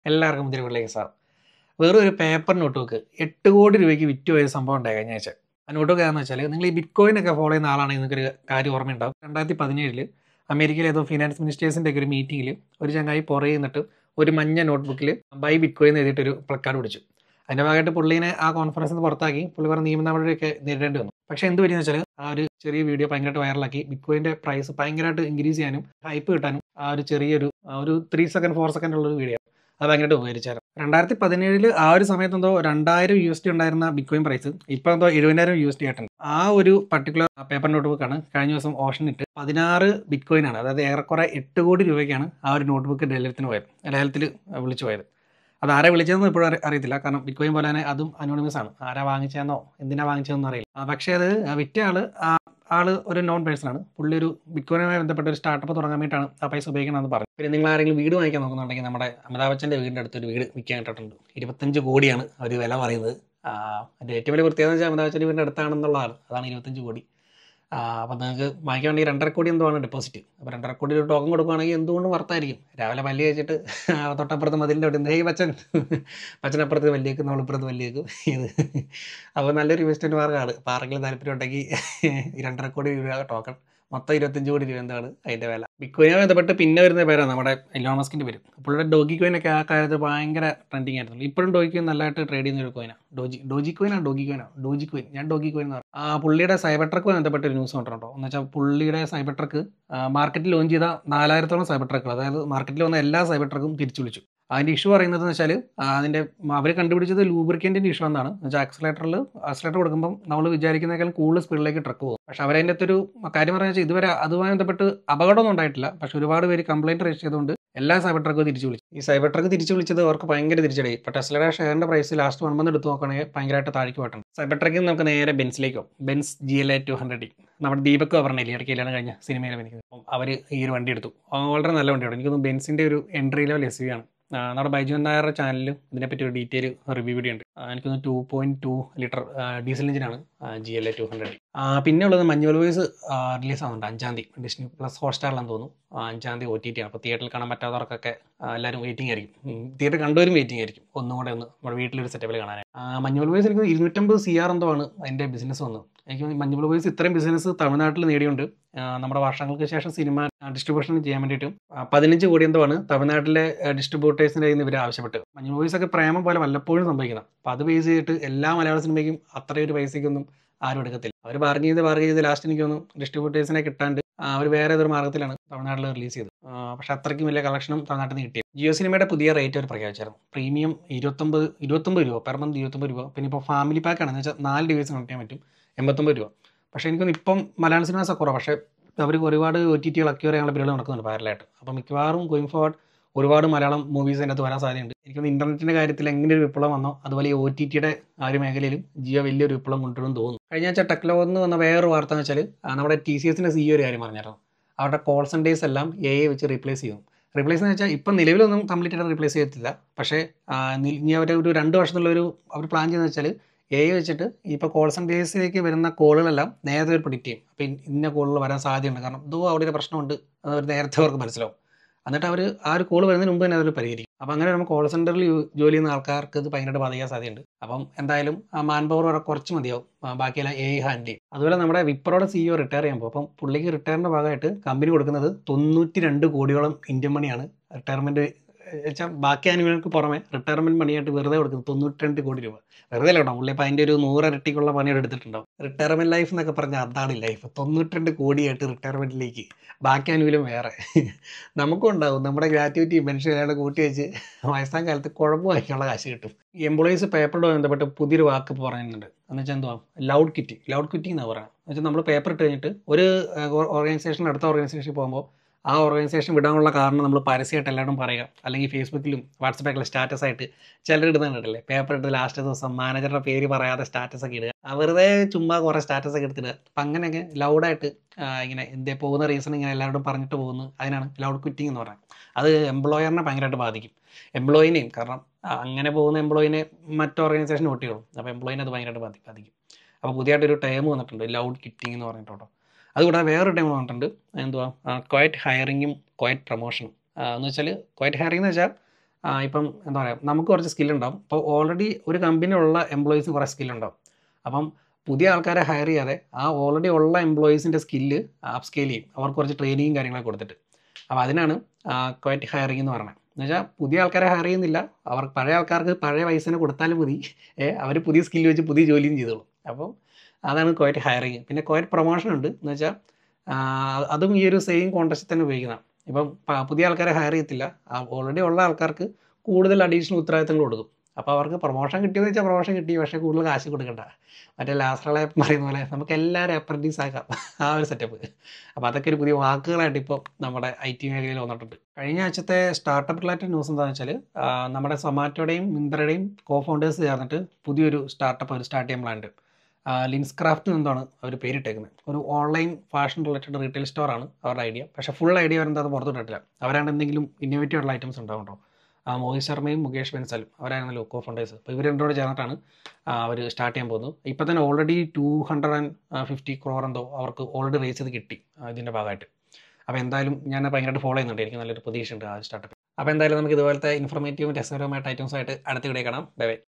എല്ലാവർക്കും പുതിയ വീട്ടിലേക്ക് സാർ. വെറും ഒരു പേപ്പർ നോട്ട് ബുക്ക് 8 കോടി രൂപയ്ക്ക് വിറ്റ് പോയ സംഭവം ഉണ്ടായി കഴിഞ്ഞ ആഴ്ച. ആ നോട്ട് ബുക്ക് ഏതാണെന്ന് വെച്ചാൽ, നിങ്ങൾ ഈ ബിറ്റ് കോയിൻ ഒക്കെ ഫോളോ ചെയ്യുന്ന ആളാണെങ്കിൽ നിങ്ങൾക്കൊരു കാര്യം ഓർമ്മയുണ്ടാവും. 2017 അമേരിക്കയിലെ ഏതോ ഫിനാൻസ് മിനിസ്റ്റേഴ്സിൻ്റെ ഒക്കെ ഒരു മീറ്റിംഗിൽ ഒരു ചങ്ങായി പുറകെ നിന്നിട്ട് ഒരു മഞ്ഞ നോട്ട് ബുക്കിൽ ബൈ ബിറ്റ് കോയിൻ എഴുതിയിട്ടൊരു പ്ലക്കാർഡ് പിടിച്ചു. അതിൻ്റെ ഭാഗമായിട്ട് പുള്ളീനെ ആ കോൺഫറൻസിൽ നിന്ന് പുറത്താക്കി. പുള്ളി പറഞ്ഞ നിയമ നടപടിയൊക്കെ നേരിടേണ്ടി വന്നു. പക്ഷേ എന്ത് പറ്റിയെന്ന് വെച്ചാൽ, ആ ഒരു ചെറിയ വീഡിയോ ഭയങ്കരമായിട്ട് വൈറലാക്കി ബിറ്റ് കോയിൻ്റെ പ്രൈസ് ഭയങ്കരമായിട്ട് ഇൻക്രീസ് ചെയ്യാനും ഹൈപ്പ് കിട്ടാനും ആ ഒരു ചെറിയൊരു ഒരു 3 സെക്കൻഡ് 4 സെക്കൻഡ് ഉള്ളൊരു വീഡിയോ അത് ഭയങ്കരമായിട്ട് ഉപകരിച്ചായിരുന്നു. 2017 ആ ഒരു സമയത്ത് എന്തോ $2000 ഉണ്ടായിരുന്ന ബിറ്റ്കോയിൻ പ്രൈസ് ഇപ്പോൾ എന്തോ $70,000 ആയിട്ടുണ്ട്. ആ ഒരു പർട്ടിക്കുലർ പേപ്പർ നോട്ട് ബുക്കാണ് കഴിഞ്ഞ ദിവസം ഓപ്ഷനിട്ട് 16 ബിറ്റ്കോയിൻ ആണ്, അതായത് ഏറെക്കുറെ 8 കോടി രൂപയ്ക്കാണ് ആ ഒരു നോട്ട് ബുക്ക് ലേലത്തിൽ വിളിച്ചു പോയത്. അത് ആരെ വിളിച്ചതെന്ന് ഇപ്പോഴും അറിയത്തില്ല, കാരണം ബിറ്റ്കോയിൻ പോലെ തന്നെ അതും അനോണിമസ് ആണ്. ആരാ വാങ്ങിച്ചതെന്നോ എന്തിനാ വാങ്ങിച്ചതെന്നോ അറിയില്ല. പക്ഷേ അത് വിറ്റ ആള് ഒരു നോൺ പേഴ്സൺ ആണ്. പുള്ളി ഒരു ബിറ്റ്കോയിനുമായി ബന്ധപ്പെട്ട ഒരു സ്റ്റാർട്ടപ്പ് തുടങ്ങാൻ വേണ്ടിയിട്ടാണ് ആ പൈസ ഉപയോഗിക്കണമെന്ന് പറഞ്ഞു. പിന്നെ നിങ്ങൾ ആരെങ്കിലും വീട് വാങ്ങിക്കാൻ നോക്കുന്നുണ്ടെങ്കിൽ, നമ്മുടെ അമിതാഭ് ബച്ചൻ്റെ വീടിൻ്റെ അടുത്തൊരു വീട് വിൽക്കാൻ കിട്ടിയിട്ടുണ്ട്. 25 കോടിയാണ് അവർ വില പറയുന്നത്. അതിൻ്റെ ഏറ്റവും വലിയ പ്രത്യേകത വെച്ചാൽ അമിതാഭ് ബച്ചൻ്റെ വീടിൻ്റെ അടുത്താണെന്നുള്ളതാണ്. അതാണ് 25 കോടി. അപ്പോൾ നിങ്ങൾക്ക് വാങ്ങിക്കാൻ വേണ്ടി 2.5 കോടി എന്തോ ആണ് ഡെപ്പോസിറ്റ്. അപ്പോൾ 2.5 കോടി ഒരു ടോക്കൺ കൊടുക്കുകയാണെങ്കിൽ എന്തുകൊണ്ടും വർത്തായിരിക്കും. രാവിലെ പല്ല് കഴിച്ചിട്ട് തൊട്ടപ്പുറത്ത് മതിലിൻ്റെ അവിടെ ഹേയ് ബച്ചൻ, ബച്ചനപ്പുറത്ത് പല്ലിയേക്കും, നമ്മളിപ്പുറത്ത് പല്ലിയേക്കും. ഇത് അപ്പോൾ നല്ലൊരു ഇൻവെസ്റ്റ്മെൻറ്റ് മാർഗ്ഗമാണ്. അപ്പോൾ ആരെങ്കിലും താല്പര്യം ഉണ്ടെങ്കിൽ 2.5 കോടി രൂപ ടോക്കൺ, മൊത്തം 25 കോടി രൂപ എന്താണ് അതിൻ്റെ വില. ബിറ്റ്കോയിനുമായി ബന്ധപ്പെട്ട് പിന്നെ വരുന്ന പേരാണ് നമ്മുടെ എലോൺ മസ്കിൻ്റെ പേര്. പുള്ളിയുടെ ഡോഗി കോയിനൊക്കെ ആ കാര്യത്തിൽ ഭയങ്കര ട്രെൻഡിങ് ആയിരുന്നു. ഇപ്പോഴും ഡോഗി കോയിൻ നല്ലതായിട്ട് ട്രേഡ് ചെയ്യുന്ന ഒരു കോയിനാണ്. Dogecoin. ഞാൻ ഡോഗി കോയിൻ എന്ന് പറയും. പുള്ളിയുടെ സൈബർ ട്രക്കുമായി ബന്ധപ്പെട്ട ഒരു ന്യൂസ് കണ്ടിട്ടുണ്ടോ എന്ന് വെച്ചാൽ, പുള്ളിയുടെ സൈബർ ട്രക്ക് മാർക്കറ്റിൽ ലോഞ്ച് ചെയ്ത 4000-ഓളം സൈബർ ട്രക്കുകൾ, അതായത് മാർക്കറ്റിൽ വന്ന എല്ലാ സൈബർ ട്രക്കും തിരിച്ചു വിളിച്ചു. അതിൻ്റെ ഇഷ്യൂ പറയുന്നത് വെച്ചാൽ, അതിൻ്റെ അവർ കണ്ടുപിടിച്ചത് ലൂബ്രിക്കൻറ്റിൻ്റെ ഇഷ്യൂ എന്നാണ്. വെച്ചാൽ ആക്സിലേറ്റർ കൊടുക്കുമ്പോൾ നമ്മൾ വിചാരിക്കുന്നതിനേക്കാൾ കൂടുതൽ സ്പീഡിലേക്ക് ട്രക്ക് പോകും. പക്ഷേ അവരതിൻ്റെ അകത്തൊരു കാര്യം പറഞ്ഞു വെച്ചാൽ, ഇതുവരെ അതുമായി ബന്ധപ്പെട്ട് അപകടമൊന്നും ഉണ്ടായിട്ടില്ല. പക്ഷേ ഒരുപാട് പേര് കംപ്ലയിൻറ്റ് രജിസ്റ്റർ ചെയ്തുകൊണ്ട് എല്ലാ സൈബർ ട്രക്കും തിരിച്ചു വിളിച്ചു. ഈ സൈബർ ട്രക്ക് തിരിച്ചു വിളിച്ചത് അവർക്ക് ഭയങ്കര തിരിച്ചടി. ഇപ്പോൾ ടെസ്ലയുടെ ഷെയറിൻ്റെ പ്രൈസ് ലാസ്റ്റ് 1 മന്ത് എടുത്ത് നോക്കുകയാണെങ്കിൽ ഭയങ്കരമായിട്ട് താഴേക്ക് പോയിട്ടുണ്ട്. സൈബർ ട്രക്കിൽ നമുക്ക് നേരെ ബെൻസിലേക്കോ, ബെൻസ് GLA 200D, നമ്മുടെ ദീപക് പറഞ്ഞില്ലേ ഇടയ്ക്ക് കല്യാണം കഴിഞ്ഞ സിനിമയിൽ അഭിനയിക്കുന്നത്. അപ്പം അവർ ഈ ഒരു വണ്ടി എടുത്തു. വളരെ നല്ല വണ്ടിയാണ്. എനിക്കൊന്ന് ബെൻസിൻ്റെ ഒരു എൻട്രി ലെവൽ SUV ആണ്. നമ്മുടെ ബൈജുൻ നായരുടെ ചാനലിലും ഇതിനെപ്പറ്റി ഒരു ഡീറ്റെയിൽ റിവ്യൂ വീഡിയോ ഉണ്ട്. എനിക്കൊന്ന് 2.2 ലിറ്റർ ഡീസൽ എഞ്ചിനാണ് GLA 200D. പിന്നെ ഉള്ളത് മഞ്ഞുമൽ ബോയ്സ് റിലീസ് ആവുന്നുണ്ട് 5-ാം തീയതി. ഡിസ്നി പ്ലസ് ഹോട്ട്സ്റ്റാറിലാണെന്ന് തോന്നുന്നു. 5-ാം തീയതി OTT ആണ്. അപ്പോൾ തിയേറ്ററിൽ കാണാൻ പറ്റാത്തവർക്കൊക്കെ എല്ലാവരും വെയിറ്റിംഗ് ആയിരിക്കും. തിയേറ്റർ കണ്ടുവരും വെയിറ്റിംഗ് ആയിരിക്കും. ഒന്നും കൂടെ നമ്മുടെ വീട്ടിലൊരു സെറ്റപ്പിൽ കാണാനായി. മഞ്ഞുമൽ ബോയ്സ് എനിക്ക് 250 CR എന്തോ ആണ് അതിൻ്റെ ബിസിനസ് വന്നത്. എനിക്ക് മഞ്ഞുമൽ ബോയ്സ് ഇത്രയും ബിസിനസ് തമിഴ്നാട്ടിൽ നേടിയുണ്ട്. നമ്മുടെ വർഷങ്ങൾക്ക് ശേഷം സിനിമ ഡിസ്ട്രിബ്യൂഷൻ ചെയ്യാൻ വേണ്ടിയിട്ടും 15 കോടി എന്തോ ആണ് തമിഴ്നാട്ടിലെ ഡിസ്ട്രിബ്യൂട്ടേഴ്സിൻ്റെ കയ്യിൽ നിന്ന് ഇവർ ആവശ്യപ്പെട്ടത്. മഞ്ഞുമൽ ബോയ്സ് ഒക്കെ പ്രേമം പോലെ വല്ലപ്പോഴും സംഭവിക്കണം. അപ്പോൾ അത് ബേസ് ചെയ്തിട്ട് എല്ലാ മലയാള സിനിമയ്ക്കും അത്രയൊരു പൈസയ്ക്കൊന്നും ആരും എടുക്കത്തില്ല. അവർ ബാർഗൻ ചെയ്ത് ലാസ്റ്റ് എനിക്ക് തോന്നുന്നു ഡിസ്ട്രിബ്യൂട്ടേഴ്സിനെ കിട്ടാണ്ട് അവർ വേറെ ഏതൊരു മാർഗ്ഗത്തിലാണ് തമിഴ്നാട്ടിൽ റിലീസ് ചെയ്തത്. പക്ഷേ അത്രയ്ക്കും വലിയ കളക്ഷനും തമിഴ്നാട്ടിൽ നിന്ന് കിട്ടിയത്. ജിയോ സിനിമയുടെ പുതിയ റേറ്റ് അവർ പ്രഖ്യാപിച്ചായിരുന്നു. പ്രീമിയം 29 രൂപ പെർ മന്ത്, 29 രൂപ. പിന്നെ ഇപ്പോൾ ഫാമിലി പാക്കാണെന്ന് വെച്ചാൽ 4 ഡിവൈസ് കണക്ട് ചെയ്യാൻ പറ്റും, 89 രൂപ. പക്ഷേ എനിക്കൊന്ന് ഇപ്പം മലയാളം സിനിമാസ് കുറവാണ്. പക്ഷേ അവർ ഒരുപാട് OTTകൾ അക്യൂർ ചെയ്യാനുള്ള പരിപാടി നടക്കുന്നുണ്ട് പാരലായിട്ട്. അപ്പോൾ മിക്കവാറും ഗോയിങ് ഫോർവേഡ് ഒരുപാട് മലയാളം മൂവീസ് അതിൻ്റെ അകത്ത് വരാൻ സാധ്യതയുണ്ട്. എനിക്കൊന്ന് ഇൻ്റർനെറ്റിൻ്റെ കാര്യത്തിൽ എങ്ങനെ ഒരു വിപ്ലവം വന്നോ അതുപോലെ ഈ OTTയുടെ ആ ഒരു മേഖലയിലും ജിയോ വലിയൊരു വിപ്ലവം കൊണ്ടുവരുമെന്ന് തോന്നുന്നു. കഴിഞ്ഞ ആഴ്ച ടെക്ലോന്ന് നിന്ന് വന്ന വേറൊരു വാർത്ത എന്ന് വെച്ചാൽ, നമ്മുടെ TCSൻ്റെ CEO ഒരു കാര്യം പറഞ്ഞായിരുന്നു. അവരുടെ കോൾ സെൻറ്റേഴ്സ് എല്ലാം AI വെച്ച് റീപ്ലേസ് ചെയ്യും. റീപ്ലേസ് എന്ന് വെച്ചാൽ ഇപ്പം നിലവിലൊന്നും കംപ്ലീറ്റ് ആയിട്ട് റീപ്ലേസ് ചെയ്യത്തില്ല. പക്ഷേ ഇനി അവർ ഒരു 2 വർഷത്തിനുള്ളൊരു അവർ പ്ലാൻ ചെയ്യുന്നത് വെച്ചാൽ, AI വെച്ചിട്ട് ഇപ്പോൾ കോൾ സെൻറ്റേഴ്സിലേക്ക് വരുന്ന കോളുകളെല്ലാം നേരത്തെ ഒരു പ്രിഡിക്റ്റ് ചെയ്യും. അപ്പോൾ ഇന്ന കോളുകൾ വരാൻ സാധ്യതയുണ്ട്, കാരണം ഇതോ അവിടെ ഒരു പ്രശ്നമുണ്ട്, അത് നേരത്തെ അവർക്ക് മനസ്സിലാവും. എന്നിട്ട് അവർ ആ ഒരു കോൾ വരുന്നതിന് മുമ്പ് തന്നെ അവർ പരിഹരിക്കും. അപ്പോൾ അങ്ങനെ നമ്മൾ കോൾ സെൻറ്ററിൽ ജോലി ചെയ്യുന്ന ആൾക്കാർക്ക് ഇത് ഭയങ്കരമായിട്ട് ബാധിക്കാൻ സാധ്യതയുണ്ട്. അപ്പം എന്തായാലും ആ മാൻ പവർ കുറച്ച് മതിയാവും, ബാക്കിയെല്ലാം AI ഹാൻഡിൽ ചെയ്യും. അതുപോലെ നമ്മുടെ വിപ്രോയുടെ CEO റിട്ടയർ ചെയ്യുമ്പോൾ, അപ്പം പുള്ളിക്ക് റിട്ടയറിൻ്റെ ഭാഗമായിട്ട് കമ്പനി കൊടുക്കുന്നത് 92 കോടിയോളം ഇന്ത്യൻ മണിയാണ് റിട്ടയർമെൻറ്റ് വെച്ചാൽ. ബാക്കി ആനുകൂല്യങ്ങൾക്ക് പുറമെ റിട്ടയർമെൻറ്റ് മണിയായിട്ട് വെറുതെ കൊടുക്കുന്നത് 92 കോടി രൂപ. വെറുതെ അല്ല കേട്ടോ, പുള്ളി ഇപ്പോൾ അതിൻ്റെ ഒരു 100 ഇരട്ടിക്കുള്ള പണിയോട് എടുത്തിട്ടുണ്ടാവും. റിട്ടയർമെൻറ്റ് ലൈഫ് എന്നൊക്കെ പറഞ്ഞാൽ അതാണ് ലൈഫ്. 92 കോടിയായിട്ട് റിട്ടയർമെൻറ്റിലേക്ക്, ബാക്കി ആനുകൂല്യം വേറെ. നമുക്കും ഉണ്ടാവും നമ്മുടെ ഗ്രാറ്റുവിറ്റി പെൻഷൻ അയാൾ കൂട്ടി വെച്ച് വയസ്സാം കാലത്ത് കുഴമ്പ് വാങ്ങിക്കാനുള്ള കാശ് കിട്ടും. ഈ എംപ്ലോയീസ് പേപ്പറുമായി ബന്ധപ്പെട്ട് പുതിയൊരു വാക്ക് പറയുന്നുണ്ട്. എന്ന് വെച്ചാൽ എന്തുവാ, ലൗഡ് ക്വിറ്റിംഗ് എന്നാണ് പറയുന്നത്. എന്ന് വെച്ചാൽ നമ്മൾ പേപ്പർ ഇട്ട് കഴിഞ്ഞിട്ട് ഒരു ഓർഗനൈസേഷൻ അടുത്ത ഓർഗനൈസേഷനിൽ പോകുമ്പോൾ ആ ഓർഗനൈസേഷൻ വിടാനുള്ള കാരണം നമ്മൾ പരസ്യമായിട്ട് എല്ലാവരും പറയുക, അല്ലെങ്കിൽ ഫേസ്ബുക്കിലും വാട്സപ്പിലൊക്കെ സ്റ്റാറ്റസ് ആയിട്ട് ചിലർ ഇടുന്നുണ്ടല്ലേ, പേപ്പർ ഇട്ട് ലാസ്റ്റ് ദിവസം മാനേജറുടെ പേര് പറയാതെ സ്റ്റാറ്റസ് ഒക്കെ ഇടുക, വെറുതെ ചുമ്മാ കുറേ സ്റ്റാറ്റസ് ഒക്കെ എടുത്തിടുക. അപ്പം അങ്ങനെയൊക്കെ ലൗഡായിട്ട് ഇങ്ങനെ എന്തേ പോകുന്ന റീസൺ ഇങ്ങനെ എല്ലാവരോടും പറഞ്ഞിട്ട് പോകുന്നു, അതിനാണ് ലൗഡ് ക്വിറ്റിംഗ് എന്ന് പറയുന്നത്. അത് എംപ്ലോയറിനെ ഭയങ്കരമായിട്ട് ബാധിക്കും, എംപ്ലോയിനെയും. കാരണം അങ്ങനെ പോകുന്ന എംപ്ലോയിനെ മറ്റ് ഓർഗനൈസേഷൻ ഒട്ടിയുള്ളൂ. അപ്പോൾ എംപ്ലോയിനെ അത് ഭയങ്കരമായിട്ട് ബാധിക്കും. അപ്പോൾ പുതിയതായിട്ടൊരു ടേം വന്നിട്ടുണ്ട്, ലൗഡ് ക്വിറ്റിംഗ് എന്ന് പറഞ്ഞിട്ട് കേട്ടോ. അതുകൂടാതെ വേറൊരു ടൈം വന്നിട്ടുണ്ട്, എന്തുവാ, ക്വയറ്റ് ഹയറിങ്ങും ക്വയറ്റ് പ്രൊമോഷനും. എന്ന് വെച്ചാൽ ക്വയറ്റ് ഹയറിംഗ് എന്ന് വെച്ചാൽ ഇപ്പം എന്താ പറയുക, നമുക്ക് കുറച്ച് സ്കില്ലുണ്ടാവും. ഇപ്പോൾ ഓൾറെഡി ഒരു കമ്പനിയിലുള്ള എംപ്ലോയീസിന് കുറേ സ്കില്ലുണ്ടാവും. അപ്പം പുതിയ ആൾക്കാരെ ഹയർ ചെയ്യാതെ ആ ഓൾറെഡി ഉള്ള എംപ്ലോയീസിൻ്റെ സ്കില്ല് അപ്സ്കെയിൽ ചെയ്യും, അവർക്ക് കുറച്ച് ട്രെയിനിങ്ങും കാര്യങ്ങളൊക്കെ കൊടുത്തിട്ട്. അപ്പോൾ അതിനാണ് ക്വയറ്റ് ഹയറിംഗ് എന്ന് പറയുന്നത്. എന്ന് വെച്ചാൽ പുതിയ ആൾക്കാരെ ഹയർ ചെയ്യുന്നില്ല, അവർ പഴയ ആൾക്കാർക്ക് പഴയ പൈസനെ കൊടുത്താലും മതി, അവർ പുതിയ സ്കില്ല് വെച്ച് പുതിയ ജോലിയും ചെയ്തോളും. അപ്പം അതാണ് ക്വയറ്റ് ഹയറിംഗ്. പിന്നെ ക്വയറ്റ് പ്രൊമോഷൻ ഉണ്ട്. എന്ന് വെച്ചാൽ അതും ഈ ഒരു സെയിം കോൺടെക്സ്റ്റിൽ തന്നെ ഉപയോഗിക്കുന്നതാണ്. ഇപ്പം പുതിയ ആൾക്കാരെ ഹയർ ചെയ്യത്തില്ല, ഓൾറെഡി ഉള്ള ആൾക്കാർക്ക് കൂടുതൽ അഡീഷണൽ ഉത്തരവാദിത്തങ്ങൾ കൊടുക്കും. അപ്പോൾ അവർക്ക് പ്രൊമോഷൻ കിട്ടിയെന്ന് വെച്ചാൽ പ്രൊമോഷൻ കിട്ടി, പക്ഷേ കൂടുതൽ കാശ് കൊടുക്കണ്ട. മറ്റേ ലാസ്റ്ററളെ പറയുന്ന പോലെ നമുക്ക് എല്ലാവരും അപ്രൻറ്റീസ് ആക്കാം, ആ ഒരു സെറ്റപ്പ്. അപ്പോൾ അതൊക്കെ ഒരു പുതിയ വാക്കുകളായിട്ട് ഇപ്പോൾ നമ്മുടെ IT മേഖലയിൽ വന്നിട്ടുണ്ട്. കഴിഞ്ഞ ആഴ്ചത്തെ സ്റ്റാർട്ടപ്പ് റിലേറ്റഡ് ന്യൂസ് എന്താണെന്ന് വെച്ചാൽ നമ്മുടെ സൊമാറ്റോയുടെയും മിന്ത്രയുടെയും ഫൗണ്ടേഴ്സ് ചേർന്നിട്ട് പുതിയൊരു സ്റ്റാർട്ടപ്പ് അവർ സ്റ്റാർട്ട് ചെയ്യാൻ പ്ലാനുണ്ട്. ലിൻസ് ക്രാഫ്റ്റ് എന്താണ് അവർ പേരിട്ടേക്കുന്നത്. ഒരു ഓൺലൈൻ ഫാഷൻ റിലേറ്റഡ് റീറ്റെയിൽ സ്റ്റോറാണ് അവരുടെ ഐഡിയ. പക്ഷേ ഫുൾ ഐഡിയ വരുന്നത് അത് പുറത്തുവിട്ടിട്ടില്ല. അവരാണ് എന്തെങ്കിലും ഇന്നോവേറ്റീവ് ആയിട്ടുള്ള ഐറ്റംസ് ഉണ്ടാവും കേട്ടോ. മോഹിത് ശർമ്മയും മുകേഷ് ബൻസാലും അവരായിരുന്നല്ലോ ഫൗണ്ടേഴ്സ്. അപ്പോൾ ഇവർ രണ്ടോട് ചേർന്നിട്ടാണ് അവർ സ്റ്റാർട്ട് ചെയ്യാൻ പോകുന്നത്. ഇപ്പോൾ തന്നെ ഓൾറെഡി 250 crore എന്തോ അവർക്ക് ഓൾറെഡി റേസ് ചെയ്ത് കിട്ടി ഇതിൻ്റെ ഭാഗമായിട്ട്. അപ്പോൾ എന്തായാലും ഞാൻ ഭയങ്കരമായിട്ട് ഫോളോ ചെയ്യുന്നുണ്ട്, എനിക്ക് നല്ലൊരു പ്രതീക്ഷയുണ്ട് ആ സ്റ്റാർട്ടപ്പ്. അപ്പോൾ എന്തായാലും നമുക്ക് ഇതുപോലത്തെ ഇൻഫോർമേറ്റീവും രസകരവുമായിട്ട് ഐറ്റംസായിട്ട് അടുത്ത വീഡിയോ കാണാം. Bye by.